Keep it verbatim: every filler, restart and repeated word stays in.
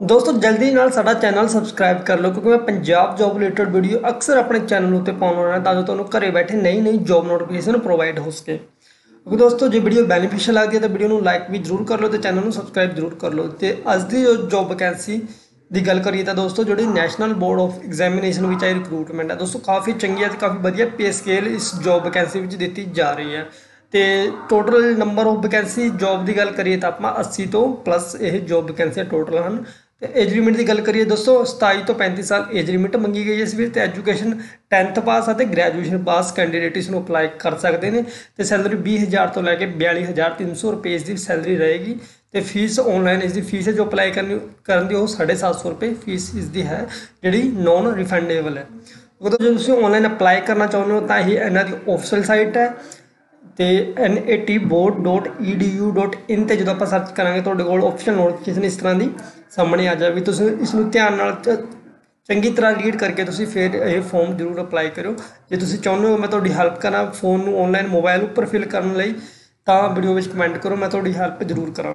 दोस्तों जल्दी नाल साडा चैनल सबसक्राइब कर लो क्योंकि मैं पंजाब जॉब रिलेटेड वीडियो अक्सर अपने चैनल उत्ते पाउंदा रहना तां जो तुहानूं घरे बैठे नई नई जॉब नोटिफिकेशन प्रोवाइड हो सके। क्योंकि दोस्तों जो वीडियो बेनीफिशियल लगती है तो वीडियो नूं लाइक भी जरूर कर लो तो चैनल नूं सबसक्राइब जरूर कर लो। तो अज की जो जॉब वैकेंसी की गल करिए तो दोस्तों जो नैशनल बोर्ड ऑफ एग्जामिनेशन में आई रिक्रूटमेंट है दोस्तों काफ़ी चंगी है, काफ़ी वधिया पे स्केल इस जॉब वैकेंसी में दी जा रही है। तो total number of vacancy job की गल करिए तो आप अस्सी तो प्लस ये जॉब वैकेंसियाँ टोटल हैं। तो एज लिमिट की गल करिए दोस्तों सताई तो पैंती साल एज लिमिट मंगी गई है इस तो एजुकेशन टेंथ पास है ग्रैजुएशन पास कैंडीडेट इसमें अपलाई कर सकते हैं। तो सैलरी भी हज़ार तो लैके बयाली हज़ार तीन सौ रुपये इसकी सैलरी रहेगी। तो फीस ऑनलाइन इसकी फीस है जो अपलाई करनी करनी वो साढ़े सात सौ रुपये फीस इसकी है जी नॉन रिफंडेबल है। अगर जो तुम ऑनलाइन अपलाई करना चाहते हो तो ये इन्हों की ऑफिशियल साइट है तो N A T board dot E D U dot in पर जो आप सर्च करेंगे तो ऑफिशियल नोटिफिकेशन इस तरह की सामने आ जाएगी। तुम इसमें ध्यान चंगी तरह रीड करके तुम फिर ये फॉर्म जरूर अपलाई करो। जो तुम चाहते हो मैं थोड़ी हैल्प करा फोन ऑनलाइन मोबाइल पर फिल करने तो वीडियो में कमेंट करो, मैं थोड़ी हैल्प जरूर करा।